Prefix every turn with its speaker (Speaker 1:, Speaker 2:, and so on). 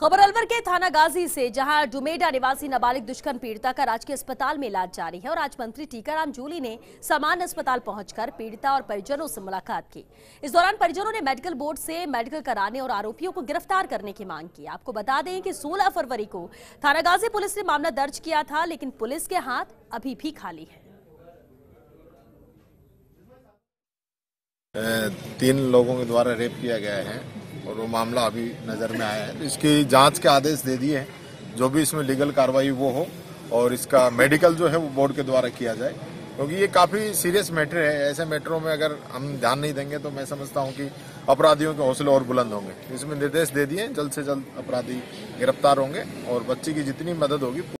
Speaker 1: खबर अलवर के थाना गाजी से, जहां डुमेडा निवासी नाबालिग दुष्कर्म पीड़िता का राजकीय अस्पताल में इलाज जारी है और आज मंत्री टीकाराम जूली ने सामान्य अस्पताल पहुंचकर पीड़िता और परिजनों से मुलाकात की। इस दौरान परिजनों ने मेडिकल बोर्ड से मेडिकल कराने और आरोपियों को गिरफ्तार करने की मांग की। आपको बता दें कि 16 फरवरी को थाना गाजी पुलिस ने मामला दर्ज किया था, लेकिन पुलिस के हाथ अभी भी खाली है।
Speaker 2: 3 लोगों के द्वारा रेप किया गया है और वो मामला अभी नज़र में आया है, तो इसकी जांच के आदेश दे दिए हैं। जो भी इसमें लीगल कार्रवाई वो हो और इसका मेडिकल जो है वो बोर्ड के द्वारा किया जाए, क्योंकि ये काफ़ी सीरियस मैटर है। ऐसे मैटरों में अगर हम ध्यान नहीं देंगे तो मैं समझता हूँ कि अपराधियों के हौसले और बुलंद होंगे। इसमें निर्देश दे दिए, जल्द से जल्द अपराधी गिरफ्तार होंगे और बच्ची की जितनी मदद होगी